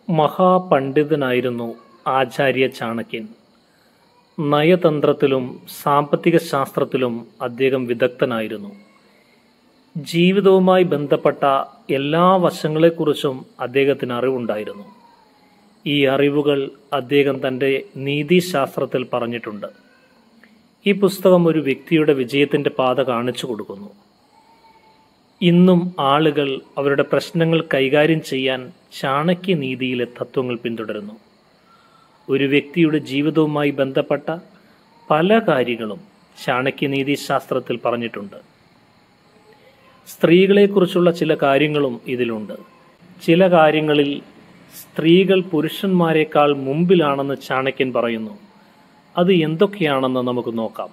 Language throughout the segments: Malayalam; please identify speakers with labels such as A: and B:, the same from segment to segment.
A: മഹാപണ്ഡിതനായിരുന്നു ആചാര്യ ചാണക്യൻ. നയതന്ത്രത്തിലും സാമ്പത്തിക ശാസ്ത്രത്തിലും അദ്ദേഹം വിദഗ്ധനായിരുന്നു. ജീവിതവുമായി ബന്ധപ്പെട്ട എല്ലാ വശങ്ങളെക്കുറിച്ചും അദ്ദേഹത്തിന് അറിവുണ്ടായിരുന്നു. ഈ അറിവുകൾ അദ്ദേഹം തൻ്റെ നീതിശാസ്ത്രത്തിൽ പറഞ്ഞിട്ടുണ്ട്. ഈ പുസ്തകം ഒരു വ്യക്തിയുടെ വിജയത്തിൻ്റെ പാത കാണിച്ചു കൊടുക്കുന്നു. ഇന്നും ആളുകൾ അവരുടെ പ്രശ്നങ്ങൾ കൈകാര്യം ചെയ്യാൻ ചാണക്യനീതിയിലെ തത്വങ്ങൾ പിന്തുടരുന്നു. ഒരു വ്യക്തിയുടെ ജീവിതവുമായി ബന്ധപ്പെട്ട പല കാര്യങ്ങളും ചാണക്യനീതി ശാസ്ത്രത്തിൽ പറഞ്ഞിട്ടുണ്ട്. സ്ത്രീകളെക്കുറിച്ചുള്ള ചില കാര്യങ്ങളും ഇതിലുണ്ട്. ചില കാര്യങ്ങളിൽ സ്ത്രീകൾ പുരുഷന്മാരെക്കാൾ മുമ്പിലാണെന്ന് ചാണക്യൻ പറയുന്നു. അത് എന്തൊക്കെയാണെന്ന് നമുക്ക് നോക്കാം.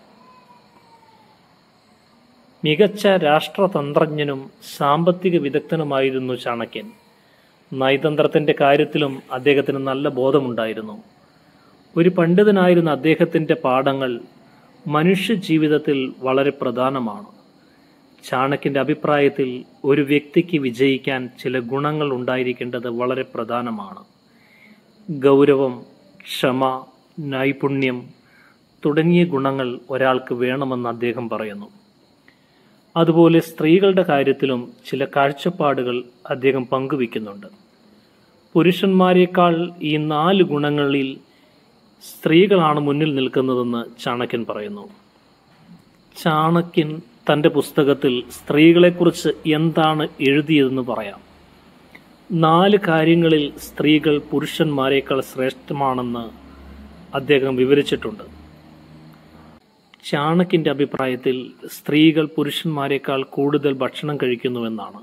A: മികച്ച രാഷ്ട്രതന്ത്രജ്ഞനും സാമ്പത്തിക വിദഗ്ധനുമായിരുന്നു ചാണക്യൻ. നയതന്ത്രത്തിൻ്റെ കാര്യത്തിലും അദ്ദേഹത്തിന് നല്ല ബോധമുണ്ടായിരുന്നു. ഒരു പണ്ഡിതനായിരുന്ന അദ്ദേഹത്തിൻ്റെ പാഠങ്ങൾ മനുഷ്യജീവിതത്തിൽ വളരെ പ്രധാനമാണ്. ചാണക്യൻ്റെ അഭിപ്രായത്തിൽ ഒരു വ്യക്തിക്ക് വിജയിക്കാൻ ചില ഗുണങ്ങൾ ഉണ്ടായിരിക്കേണ്ടത് വളരെ പ്രധാനമാണ്. ഗൗരവം, ക്ഷമ, നൈപുണ്യം തുടങ്ങിയ ഗുണങ്ങൾ ഒരാൾക്ക് വേണമെന്ന് അദ്ദേഹം പറയുന്നു. അതുപോലെ സ്ത്രീകളുടെ കാര്യത്തിലും ചില കാഴ്ചപ്പാടുകൾ അദ്ദേഹം പങ്കുവയ്ക്കുന്നുണ്ട്. പുരുഷന്മാരെക്കാൾ ഈ 4 ഗുണങ്ങളിൽ സ്ത്രീകളാണ് മുന്നിൽ നിൽക്കുന്നതെന്ന് ചാണക്യൻ പറയുന്നു. ചാണക്യൻ തൻ്റെ പുസ്തകത്തിൽ സ്ത്രീകളെക്കുറിച്ച് എന്താണ് എഴുതിയതെന്ന് പറയാം. 4 കാര്യങ്ങളിൽ സ്ത്രീകൾ പുരുഷന്മാരെക്കാൾ ശ്രേഷ്ഠമാണെന്ന് അദ്ദേഹം വിവരിച്ചിട്ടുണ്ട്. ചാണക്യൻ്റെ അഭിപ്രായത്തിൽ സ്ത്രീകൾ പുരുഷന്മാരെക്കാൾ കൂടുതൽ ഭക്ഷണം കഴിക്കുന്നുവെന്നാണ്.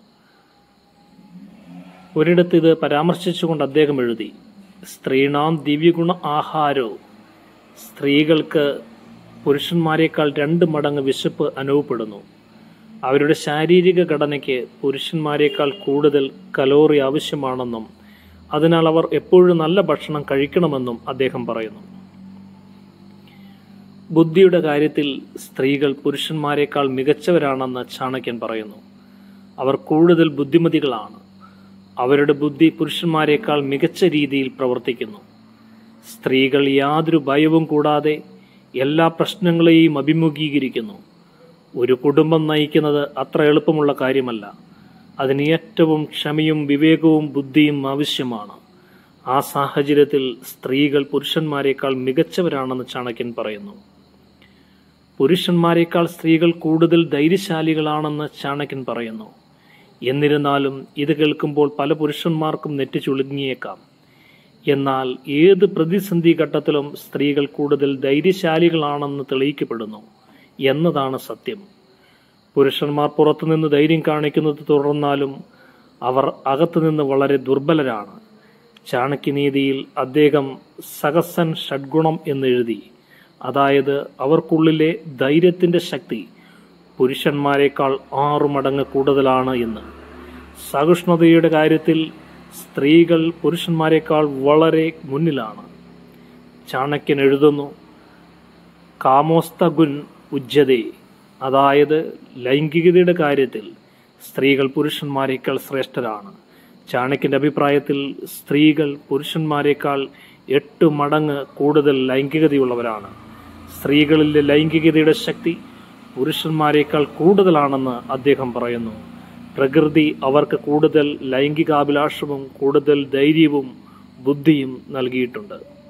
A: ഒരിടത്ത് ഇത് പരാമർശിച്ചുകൊണ്ട് അദ്ദേഹം എഴുതി, സ്ത്രീണാം ദിവ്യഗുണ ആഹാരോ, സ്ത്രീകൾക്ക് പുരുഷന്മാരെക്കാൾ 2 മടങ്ങ് വിശപ്പ് അനുഭവപ്പെടുന്നു. അവരുടെ ശാരീരിക ഘടനയ്ക്ക് പുരുഷന്മാരെക്കാൾ കൂടുതൽ കലോറി ആവശ്യമാണെന്നും അതിനാൽ അവർ എപ്പോഴും നല്ല ഭക്ഷണം കഴിക്കണമെന്നും അദ്ദേഹം പറയുന്നു. ബുദ്ധിയുടെ കാര്യത്തിൽ സ്ത്രീകൾ പുരുഷന്മാരെക്കാൾ മികച്ചവരാണെന്ന് ചാണക്യൻ പറയുന്നു. അവർ കൂടുതൽ ബുദ്ധിമതികളാണ്. അവരുടെ ബുദ്ധി പുരുഷന്മാരെക്കാൾ മികച്ച രീതിയിൽ പ്രവർത്തിക്കുന്നു. സ്ത്രീകൾ യാതൊരു ഭയവും കൂടാതെ എല്ലാ പ്രശ്നങ്ങളെയും അഭിമുഖീകരിക്കുന്നു. ഒരു കുടുംബം നയിക്കുന്നത് അത്ര എളുപ്പമുള്ള കാര്യമല്ല. അതിന് ഏറ്റവും ക്ഷമയും വിവേകവും ബുദ്ധിയും ആവശ്യമാണ്. ആ സാഹചര്യത്തിൽ സ്ത്രീകൾ പുരുഷന്മാരെക്കാൾ മികച്ചവരാണെന്ന് ചാണക്യൻ പറയുന്നു. പുരുഷന്മാരെക്കാൾ സ്ത്രീകൾ കൂടുതൽ ധൈര്യശാലികളാണെന്ന് ചാണക്യൻ പറയുന്നു. എന്നിരുന്നാലും ഇത് കേൾക്കുമ്പോൾ പല പുരുഷന്മാർക്കും നെറ്റി ചുളുങ്ങിയേക്കാം. എന്നാൽ ഏത് പ്രതിസന്ധി ഘട്ടത്തിലും സ്ത്രീകൾ കൂടുതൽ ധൈര്യശാലികളാണെന്ന് തെളിയിക്കപ്പെടുന്നു എന്നതാണ് സത്യം. പുരുഷന്മാർ പുറത്തുനിന്ന് ധൈര്യം കാണിക്കുന്നത് തുടർന്നാലും അവർ അകത്തുനിന്ന് വളരെ ദുർബലരാണ്. ചാണക്യനീതിയിൽ അദ്ദേഹം സഹസൻ ഷഡ്ഗുണം എന്നെഴുതി. അതായത് അവർക്കുള്ളിലെ ധൈര്യത്തിൻ്റെ ശക്തി പുരുഷന്മാരെക്കാൾ 6 മടങ്ങ് കൂടുതലാണ് എന്ന്. സഹിഷ്ണുതയുടെ കാര്യത്തിൽ സ്ത്രീകൾ പുരുഷന്മാരെക്കാൾ വളരെ മുന്നിലാണ്. ചാണക്യൻ എഴുതുന്നു, കാമോസ്തഗുൻ ഉജ്ജതേ, അതായത് ലൈംഗികതയുടെ കാര്യത്തിൽ സ്ത്രീകൾ പുരുഷന്മാരെക്കാൾ ശ്രേഷ്ഠരാണ്. ചാണക്യൻ്റെ അഭിപ്രായത്തിൽ സ്ത്രീകൾ പുരുഷന്മാരെക്കാൾ 8 മടങ്ങ് കൂടുതൽ ലൈംഗികതയുള്ളവരാണ്. സ്ത്രീകളിലെ ലൈംഗികതയുടെ ശക്തി പുരുഷന്മാരെക്കാൾ കൂടുതലാണെന്ന് അദ്ദേഹം പറയുന്നു. പ്രകൃതി അവർക്ക് കൂടുതൽ ലൈംഗികാഭിലാഷവും കൂടുതൽ ധൈര്യവും ബുദ്ധിയും നൽകിയിട്ടുണ്ട്.